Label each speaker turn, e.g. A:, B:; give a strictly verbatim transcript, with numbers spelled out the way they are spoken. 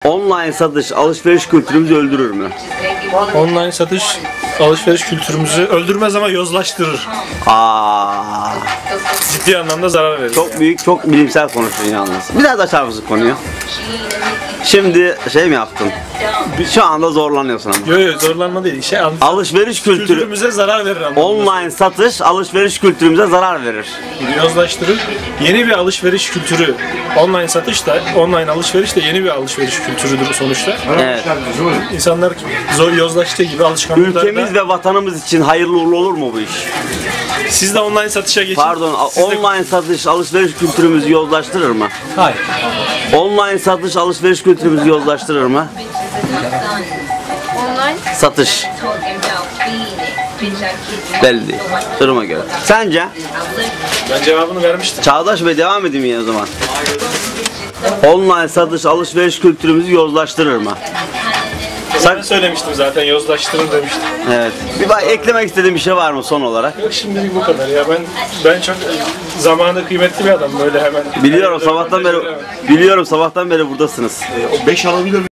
A: Online satış alışveriş kültürümüzü öldürür mü?
B: Online satış alışveriş kültürümüzü öldürmez ama yozlaştırır.
A: Aa,
B: Ciddi anlamda zarar verir.
A: çok büyük, çok bilimsel konuştun yalnız. Bir daha da açar mısın konuyu? Şimdi şey mi yaptın? Şu anda zorlanıyorsun ama.
B: Yok yok, zorlanma değil. Şey, an-
A: Alışveriş kültürü,
B: kültürümüze zarar verir anlamında.
A: online satış alışveriş kültürümüze zarar verir.
B: Yozlaştırır. Yeni bir alışveriş kültürü. Online satış da, online alışveriş de yeni bir alışveriş kültürüdür sonuçta.
A: Evet.
B: İnsanlar zor yozlaştığı gibi alışkanlıklar
A: Ülkemiz
B: da...
A: ve vatanımız için hayırlı uğurlu olur mu bu iş?
B: Siz de online satışa geçin.
A: Pardon,
B: Siz de-
A: online satış alışveriş kültürümüzü yozlaştırır mı?
B: Hayır.
A: Online satış alışveriş kültürümüzü yozlaştırır mı?
C: Online.
A: Satış. Belli değil. Duruma göre. Sence?
B: Ben cevabını vermiştim.
A: Çağdaş Bey devam edeyim yine o zaman. Online satış alışveriş kültürümüzü yozlaştırır mı?
B: Ben söylemiştim zaten, yozlaştırır demiştim.
A: Evet. Bir bak, eklemek istediğim bir şey var mı son olarak?
B: Yok, şimdilik bu kadar ya. Ben ben çok zamanı kıymetli bir adam, böyle hemen.
A: Biliyorum sabahtan beri biliyorum sabahtan beri buradasınız.
D: O beş alabilir